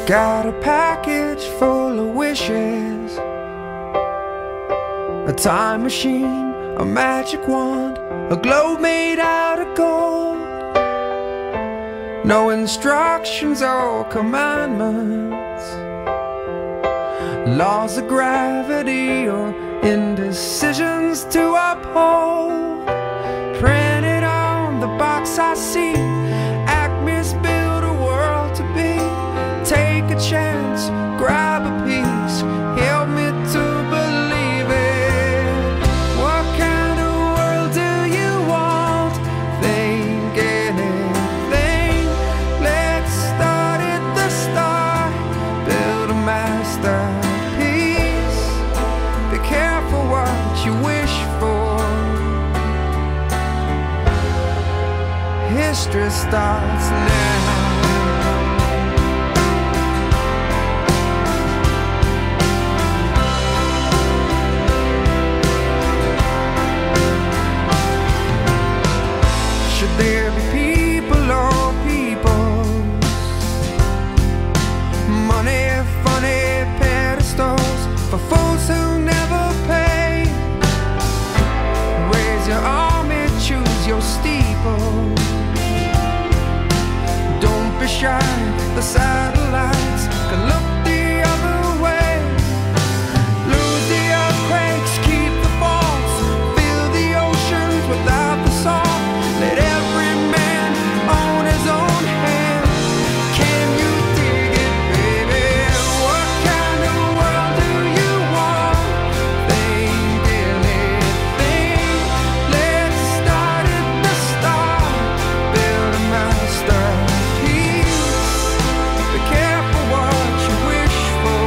Got a package full of wishes, a time machine, a magic wand, a globe made out of gold. No instructions or commandments, laws of gravity or indecisions to uphold. Printed on the box I see, Acme's build a world to be. Take a chance, grab a piece, help me to believe it. What kind of world do you want? Think anything. Let's start at the start, build a masterpiece. Be careful what you wish for. History starts now. Should there be people or peoples? Money, funny pedestals for fools who never pay. Raise your army, choose your steeple. Don't be shy, the satellites can look the other way. Lose the earthquakes, keep the faults, fill the oceans without the salt. Let every man own his own hand. Can you dig it, baby? What kind of world do you want? Think anything. Let's start at the start, build a masterpiece. Be careful what you wish for.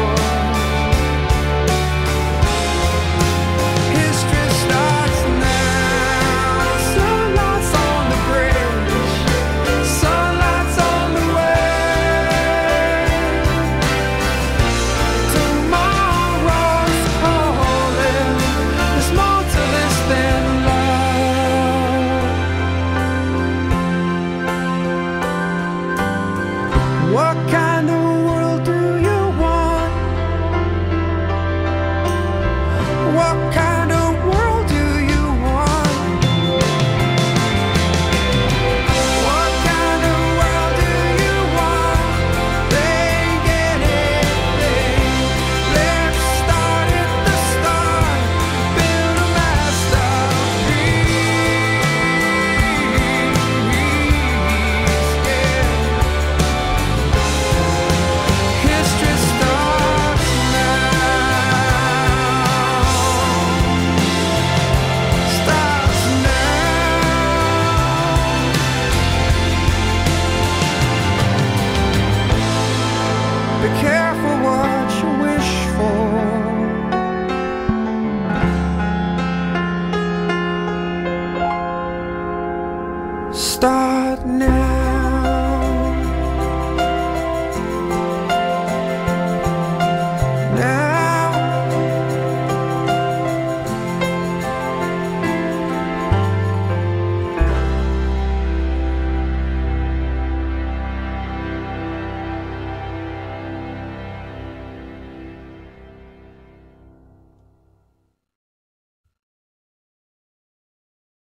History starts now. Sunlight's on the bridge, sunlight's on the way. Tomorrow's calling. There's more to this than love. What kind of world do you want? What kind